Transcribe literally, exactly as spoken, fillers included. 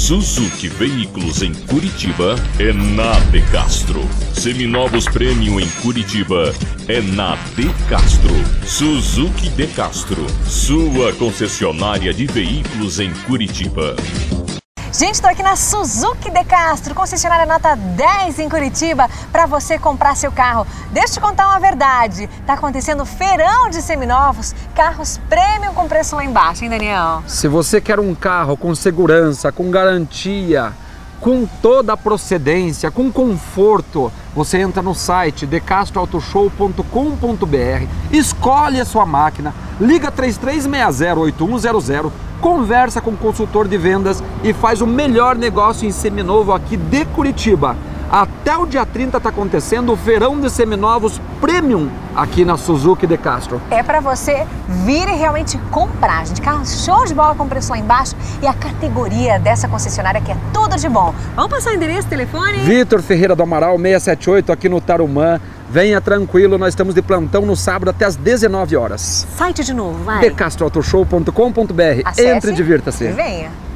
Suzuki Veículos em Curitiba é na De Castro. Seminovos Premium em Curitiba é na De Castro. Suzuki De Castro, sua concessionária de veículos em Curitiba. Gente, estou aqui na Suzuki De Castro, concessionária nota dez em Curitiba, para você comprar seu carro. Deixa eu te contar uma verdade, está acontecendo feirão de seminovos, carros premium com preço lá embaixo, hein, Daniel? Se você quer um carro com segurança, com garantia, com toda a procedência, com conforto, você entra no site de castro auto show ponto com ponto br, escolhe a sua máquina, liga três três seis zero oito um zero zero, conversa com o consultor de vendas e faz o melhor negócio em seminovo aqui de Curitiba. Até o dia trinta está acontecendo o feirão de seminovos premium aqui na Suzuki De Castro. É para você vir e realmente comprar, gente. Carro show de bola com preço lá embaixo e a categoria dessa concessionária que é tudo de bom. Vamos passar o endereço, telefone? Vitor Ferreira do Amaral, seiscentos e setenta e oito, aqui no Tarumã. Venha tranquilo, nós estamos de plantão no sábado até às dezenove horas. Site de novo, vai. de castro auto show ponto com ponto br. Entre e divirta-se. Venha.